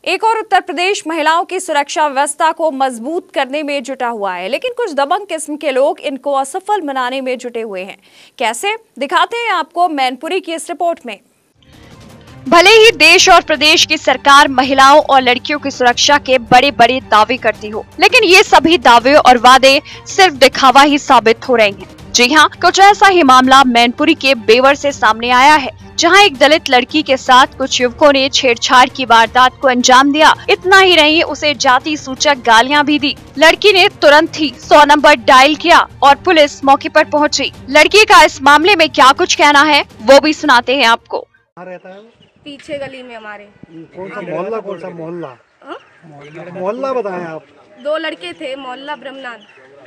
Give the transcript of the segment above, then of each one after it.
एक और उत्तर प्रदेश महिलाओं की सुरक्षा व्यवस्था को मजबूत करने में जुटा हुआ है, लेकिन कुछ दबंग किस्म के लोग इनको असफल बनाने में जुटे हुए हैं। कैसे, दिखाते हैं आपको मैनपुरी की इस रिपोर्ट में। भले ही देश और प्रदेश की सरकार महिलाओं और लड़कियों की सुरक्षा के बड़े बड़े दावे करती हो, लेकिन ये सभी दावे और वादे सिर्फ दिखावा ही साबित हो रहे हैं। जी हाँ, कुछ ऐसा ही मामला मैनपुरी के बेवर से सामने आया है, जहां एक दलित लड़की के साथ कुछ युवकों ने छेड़छाड़ की वारदात को अंजाम दिया। इतना ही नहीं, उसे जाति सूचक गालियां भी दी। लड़की ने तुरंत ही 100 नंबर डायल किया और पुलिस मौके पर पहुंची। लड़की का इस मामले में क्या कुछ कहना है, वो भी सुनाते हैं आपको। पीछे गली में हमारे। कौन सा मोहल्ला? मोहल्ला बताएं आप। 2 लड़के थे, मोहल्ला ब्रह्मनाथ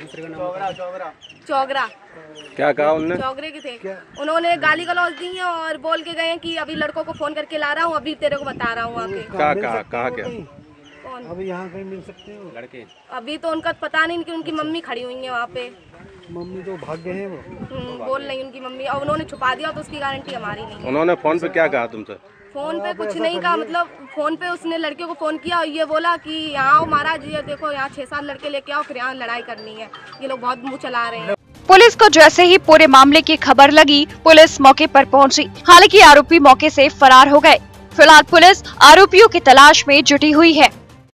चौगरा। क्या कहा उन्होंने? चौगरे के थे। उन्होंने गाली गलौज दी है और बोल के गए कि अभी लड़कों को फोन करके ला रहा हूँ, अभी तेरे को बता रहा हूँ आके। कहा क्या? कौन? अभी यहाँ कहीं मिल सकते हो लड़के? अभी तो उनका पता नहीं, कि उनकी मम्मी खड़ी हुई है वहाँ पे। मम्मी तो भाग गए हैं वो। बोल नहीं उनकी मम्मी, और उन्होंने छुपा दिया तो उसकी गारंटी हमारी नहीं। उन्होंने फोन पे क्या कहा तुमसे? फोन पे कुछ नहीं कहा, मतलब फोन पे उसने लड़के को फोन किया और ये बोला कि यहाँ आओ महाराज, ये देखो यहाँ 6-7 लड़के लेके आओ, फिर यहाँ लड़ाई करनी है। ये लोग बहुत मुँह चला रहे हैं। पुलिस को जैसे ही पूरे मामले की खबर लगी, पुलिस मौके पर पहुंची। हालांकि आरोपी मौके से फरार हो गए। फिलहाल पुलिस आरोपियों की तलाश में जुटी हुई है।